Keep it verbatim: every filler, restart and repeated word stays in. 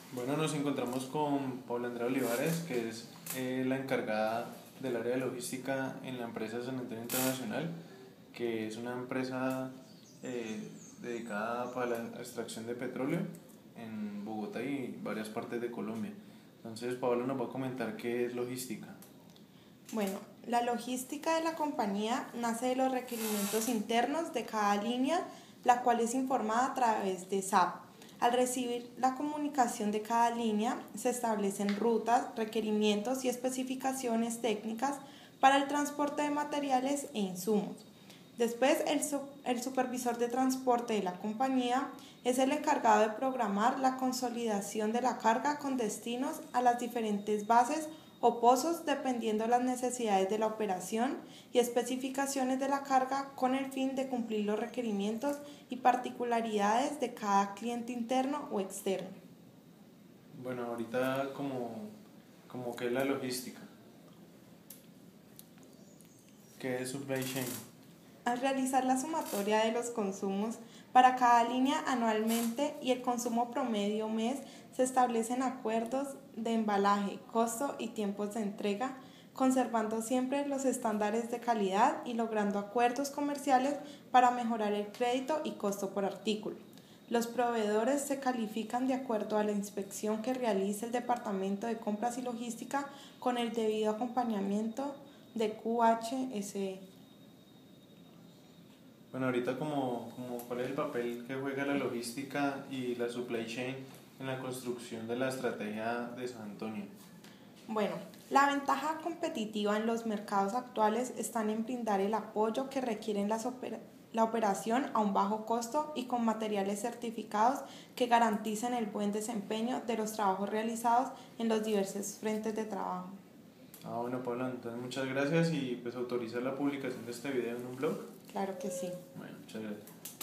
Bueno, nos encontramos con Paula Andrea Olivares, que es eh, la encargada del área de logística en la empresa San Antonio Internacional, que es una empresa eh, dedicada para la extracción de petróleo en Bogotá y varias partes de Colombia. Entonces, Paola nos va a comentar qué es logística. Bueno, la logística de la compañía nace de los requerimientos internos de cada línea, la cual es informada a través de S A P. Al recibir la comunicación de cada línea, se establecen rutas, requerimientos y especificaciones técnicas para el transporte de materiales e insumos. Después, el, su el supervisor de transporte de la compañía es el encargado de programar la consolidación de la carga con destinos a las diferentes bases o pozos dependiendo de las necesidades de la operación y especificaciones de la carga con el fin de cumplir los requerimientos y particularidades de cada cliente interno o externo. Bueno, ahorita como, como qué es la logística, qué es supply chain. Al realizar la sumatoria de los consumos para cada línea anualmente y el consumo promedio mes, se establecen acuerdos de embalaje, costo y tiempos de entrega, conservando siempre los estándares de calidad y logrando acuerdos comerciales para mejorar el crédito y costo por artículo. Los proveedores se califican de acuerdo a la inspección que realice el Departamento de Compras y Logística con el debido acompañamiento de Q H S E. Bueno, ahorita como, como cuál es el papel que juega la logística y la supply chain en la construcción de la estrategia de San Antonio. Bueno, la ventaja competitiva en los mercados actuales está en brindar el apoyo que requieren las opera la operación a un bajo costo y con materiales certificados que garanticen el buen desempeño de los trabajos realizados en los diversos frentes de trabajo. Ah, bueno, Paula, entonces muchas gracias y pues autorizar la publicación de este video en un blog. Claro que sí. Bueno, muchas gracias.